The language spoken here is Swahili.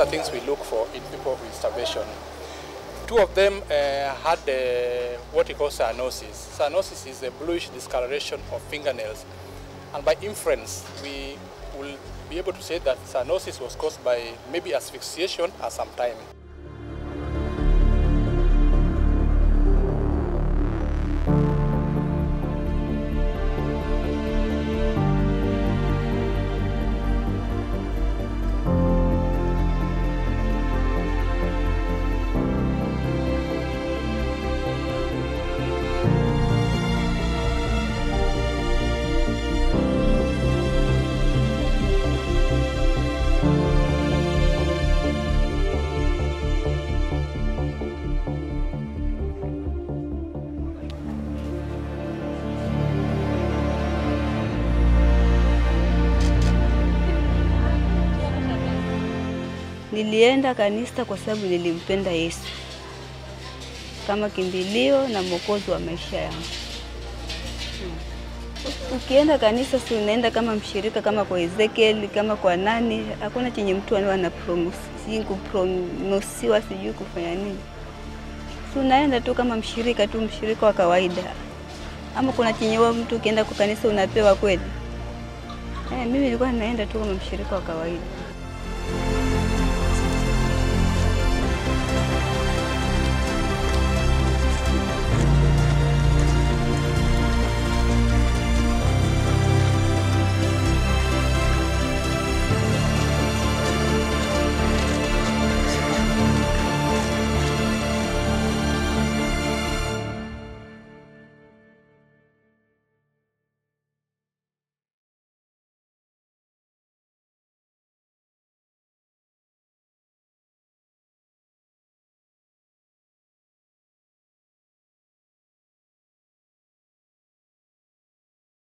are things we look for in people with starvation. 2 of them had what we call cyanosis. Cyanosis is a bluish discoloration of fingernails. And by inference, we will be able to say that cyanosis was caused by maybe asphyxiation at some time. Nilienda kanisa kwa sababu nilimpenda Yesu kama kimbilio na mwokozi wa maisha yangu. Ukienda kanisa si unaenda kama mshirika, kama kwa Ezekiel, kama kwa nani, hakuna chenye mtu anapronosiwa sijui kufanya nini. Si unaenda tu kama mshirika wa kawaida. Ama kuna chenye mtu ukienda kwa kanisa unapewa kweli? Mimi nilikuwa naenda tu kama mshirika wa kawaida.